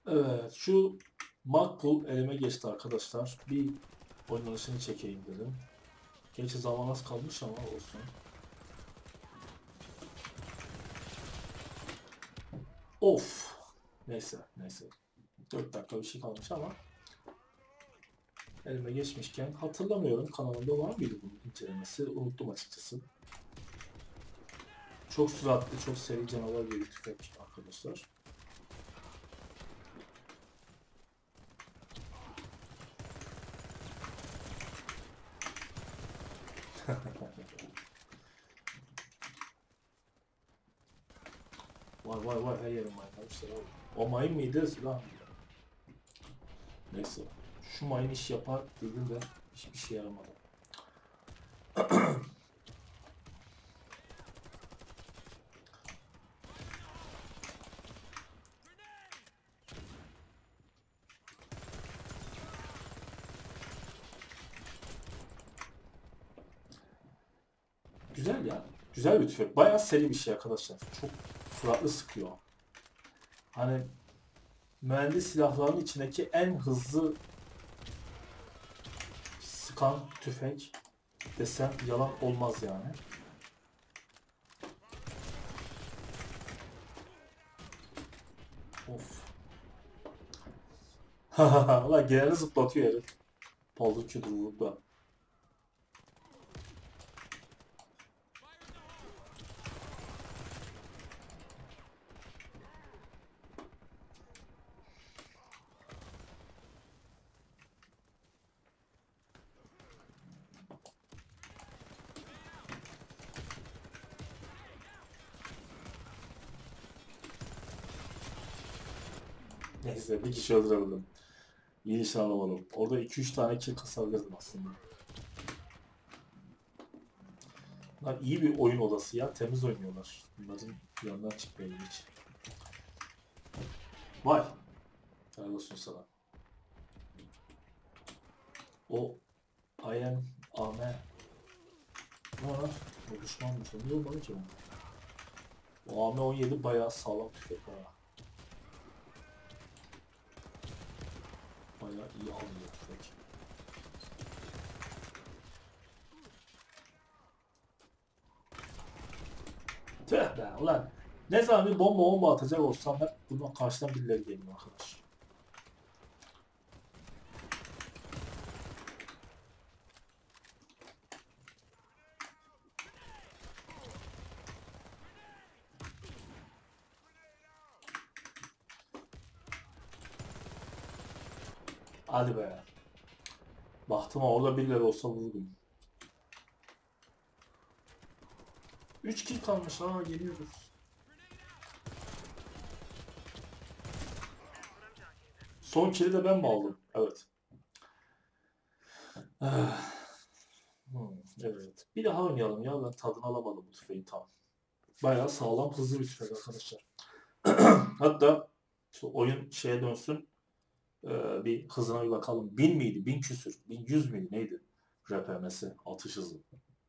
Evet, şu Makbul elime geçti arkadaşlar. Bir oynanışını çekeyim dedim. Gerçi zaman az kalmış ama olsun. Of. Neyse, neyse. 4 dakika bir şey kalmış ama elime geçmişken hatırlamıyorum, kanalımda var mıydı bunun incelemesi? Unuttum açıkçası. Çok süratli, çok seri canavar gibi tüfek arkadaşlar. Vay vay vay, her yerim mayınlamışlar abi. O mayın mıydı, silah mıydı? Neyse. Şu mayın iş yapar dedim de hiçbir şey yaramadı. Güzel ya. Güzel bir tüfek. Bayağı seri bir şey arkadaşlar. Çok süratli sıkıyor. Hani mühendis silahlarının içindeki en hızlı sıkan tüfek desem yalan olmaz yani. Of. Ulan genelde zıplatıyor herif. Paldır küldür vurup da. Neyse, bir kişi öldürebildim. İyi nişan alamadım. Orada 2-3 tane kill kasabilirdim aslında. Bunlar iyi bir oyun odası ya. Temiz oynuyorlar. Bunların yanından çıkmayalım hiç. Vay. Helal olsun sana. O I am Ame. Ne var? O düşmanmış. O niye olmadı ki o? O AM-17 bayağı sağlam tüfek ha. Bayağı iyi alıyor tüfek. Tüh be ulan. Ne zaman bir bomba atacak olsam hep bundan karşıdan birileri geliyor arkadaş. Hadi be. Bahtıma orada birileri olsa vurdum. 3 kill kalmış ha, geliyoruz. Son kill'i de ben mi aldım? Evet. Evet. Bir daha oynayalım ya, ben tadını alamadım bu tüfeği tam. Bayağı sağlam, hızlı bir tüfek arkadaşlar. Hatta şu oyun şeye dönsün. Bir hızına bir bakalım. 1000 miydi? 1000 küsür. 1100 miydi? Neydi? RPM'si. Atış hızı.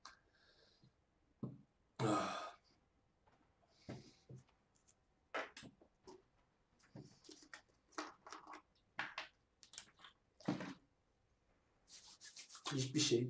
Hiçbir şey.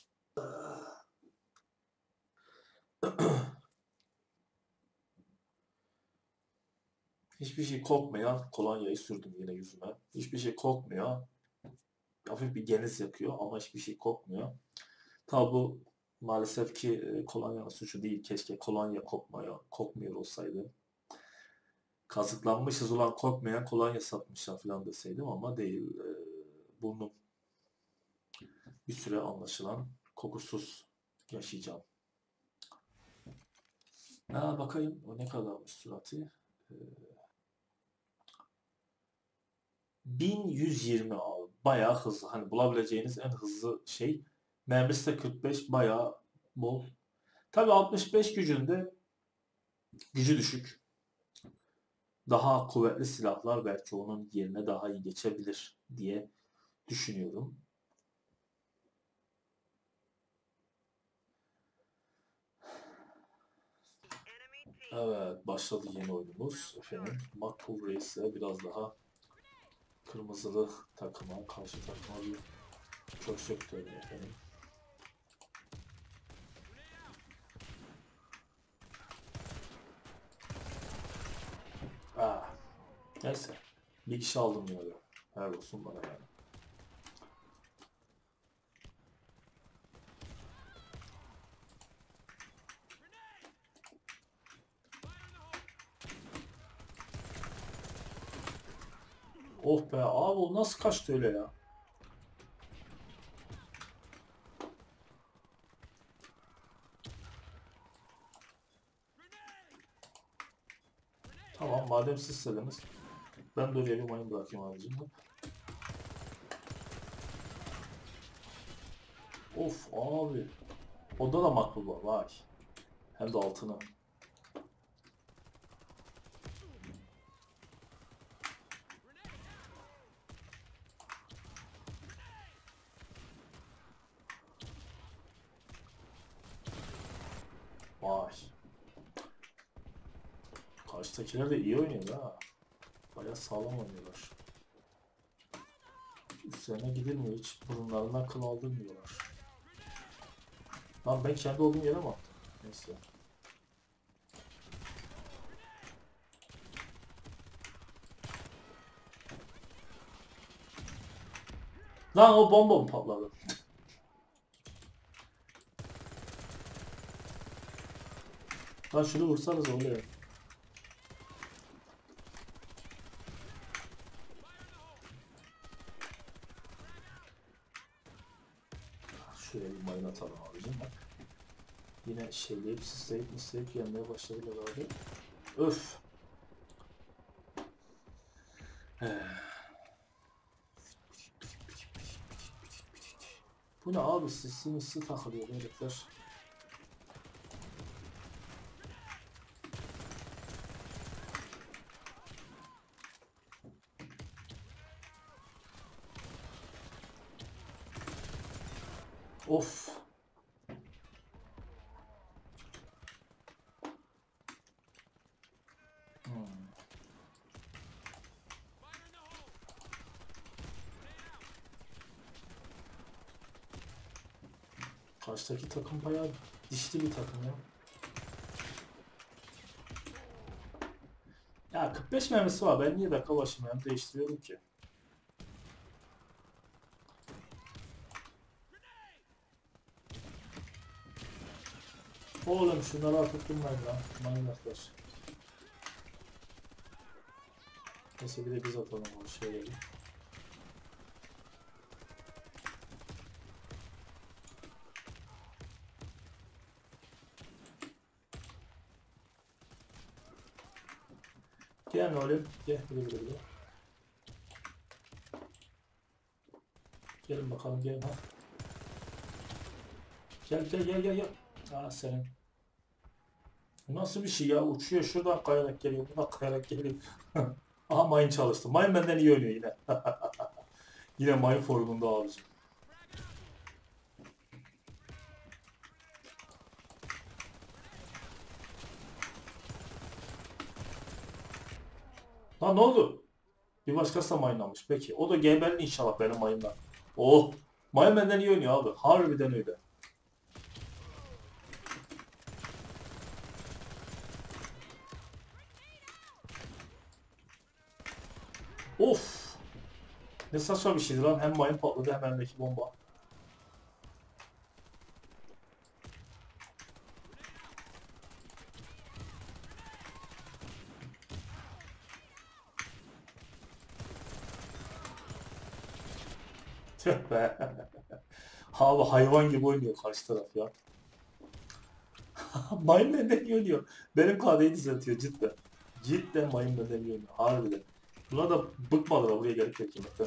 Hiçbir şey kokmayan kolonyayı sürdüm yine yüzüme. Hiçbir şey kokmuyor. Hafif bir geniz yakıyor ama hiçbir şey kokmuyor. Tabi bu maalesef ki kolonyanın suçu değil. Keşke kolonya kokmuyor olsaydı. Kazıklanmışız ulan, kokmayan kolonya satmışlar falan deseydim ama değil. Burnum bir süre anlaşılan kokusuz yaşayacağım. Ha, bakayım o ne kadarmış sürati. 1120 abi. Bayağı hızlı. Hani bulabileceğiniz en hızlı şey. Mermisi de 45, bayağı bol. Tabi 65 gücünde gücü düşük. Daha kuvvetli silahlar belki onun yerine daha iyi geçebilir diye düşünüyorum. Evet, başladı yeni oyunumuz. Efendim, Makbul Reis'e biraz daha Kırmızılı takıma, karşı takıma bir çok söktü efendim. Ah, neyse. Bir kişi aldım ya. Helal olsun bana yani. Oh be abi, o nasıl kaçtı öyle ya? Tamam, madem siz söylediniz. Ben de oraya bir mayın bırakayım abicim. Of abi. Onda da makbul var. Vay. Hem de altını. Vay. Karşıdakiler de iyi oynuyor ha. Bayağı sağlam oynuyorlar. Üstlerine gidilmiyor, hiç burunlarından kıl aldırmıyorlar. Lan ben kendi olduğum yere mi attım? Neyse. Lan o bomba mı patladı? Lan şunu vursanız oluyor. Şuraya bir mayın atalım abicim bak. Yine şeyleyip sisleyip gelmeye başladılar abi. Öf. Bu ne abi, sisi takılıyor herifler. Of. Karşıdaki takım bayağı dişli bir takım ya. Ya 45 mermisi var. Ben niye dakika başı mermi değiştiriyorum ki? Oğlum şunları artık durmayın lan. Manyaklar. Neyse bir de biz atalım o şeyleri. Gel oğlum. Gel bir. Gelin bakalım, gelin ha. Gel. Aa senin. Bu nasıl bir şey ya? Uçuyor şuradan kayarak geliyor. Buradan kayarak geliyor. Aha mayın çalıştı. Mayın benden iyi oynuyor yine. Yine mayın formunda abicim. Lan ne oldu? Bir başkası da mayınlamış. Peki. O da geberli inşallah benim mayından. Oh. Mayın benden iyi oynuyor abi. Harbiden öyle. Of. Ne saçma bir şeydi lan. Hem mayın patladı hem elimdeki bomba. Tüh be. Abi hayvan gibi oynuyor karşı taraf ya. Mayın benden iyi oynuyor. Benim KD'yi düzeltiyor cidden. Cidden mayın benden iyi oynuyor. Harbiden. Buna da bıkmadılar buraya gelip beklemekten.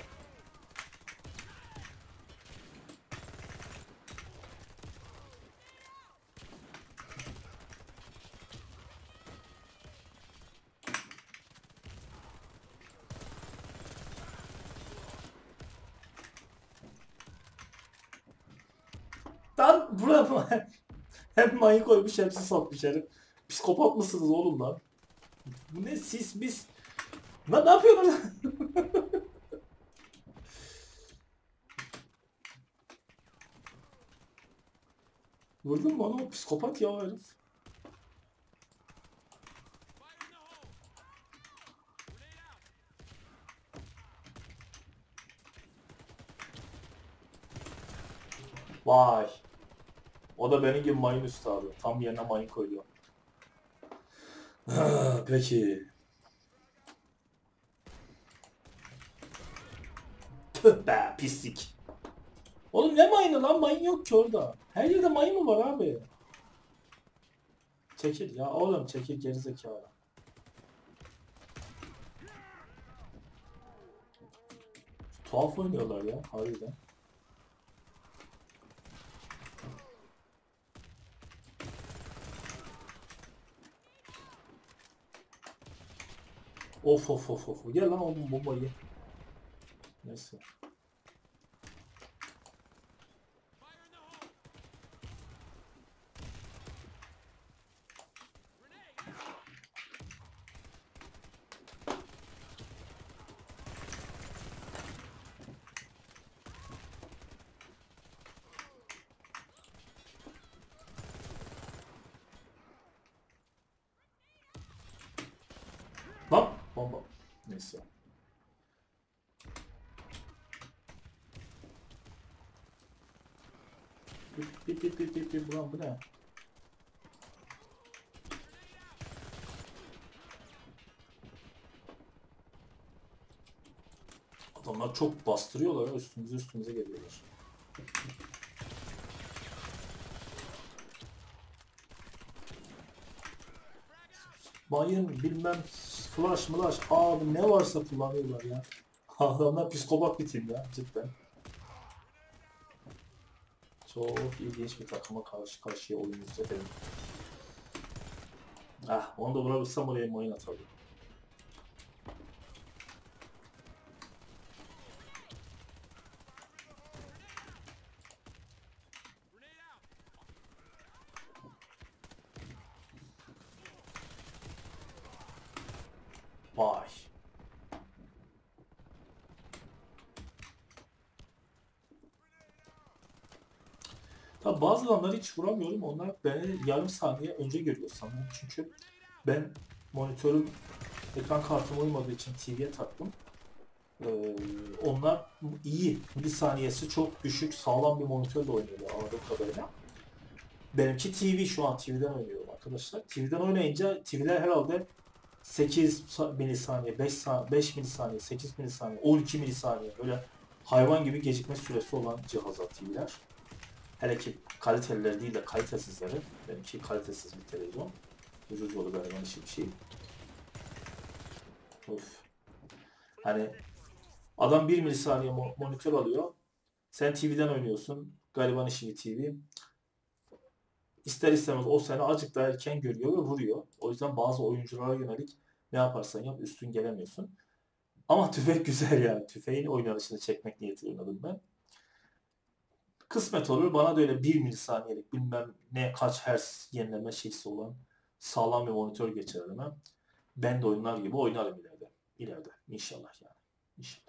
Lan buraya mı? Hem mayın koymuş hem sis atmış herif. Psikopat mısınız oğlum lan? Bu ne sis biz? Lan ne yapıyorsun lan? Vurdun mu onu? Psikopat ya herif. Vay. O da benim gibi mayın üstadı. Tam yerine mayın koyuyor. Peki. Tüh be pislik. Oğlum ne mayını lan? Mayın yok ki orada. Her yerde mayın mı var abi? Çekil ya oğlum çekil gerizekalı. Tuhaf oynuyorlar ya harbiden. Of of of of. Gel lan oğlum bombayı. Neyse. Lan bomba. Neyse. Bip bip bip bip bip. Ulan bu ne? Adamlar çok bastırıyorlar ya üstümüze geliyorlar. Mayın bilmem flash abi ne varsa kullanıyorlar ya. Adamlar psikopat bir tim ya cidden. Çok ilginç bir takıma karşı karşıya oyun izledim. Ah onu da vurabilsem oraya mayın atardım. Vay. Tabi bazı adamları hiç vuramıyorum. Onlar beni yarım saniye önce görüyor sanırım. Çünkü ben monitörüm ekran kartım uymadığı için TV'ye taktım. Onlar iyi. Milisaniyesi çok düşük, sağlam bir monitörle oynuyorlar anladığım kadarıyla. Benimki TV şu an TV'den oynuyorum arkadaşlar. TV'den oynayınca TV'ler herhalde 8 milisaniye, 5 milisaniye, 8 milisaniye, 12 milisaniye böyle hayvan gibi gecikme süresi olan cihazlar TV'ler. Hele ki kalitelileri değil de kalitesizleri. Benimki kalitesiz bir televizyon. Ucuz yolu gariban işi bir şey. Of. Hani adam 1 milisaniye monitör alıyor. Sen TV'den oynuyorsun. Gariban işi bir TV. İster istemez o seni azıcık daha erken görüyor ve vuruyor. O yüzden bazı oyunculara yönelik ne yaparsan yap üstün gelemiyorsun. Ama tüfek güzel yani. Tüfeğin oynanışını çekmek niyetiyle oynadım ben. Kısmet olur. Bana da öyle 1 milisaniyelik bilmem ne kaç hertz yenileme şeysi olan sağlam bir monitör geçer elime. Ben de oyunlar gibi oynarım ileride. İleride. İnşallah yani. İnşallah.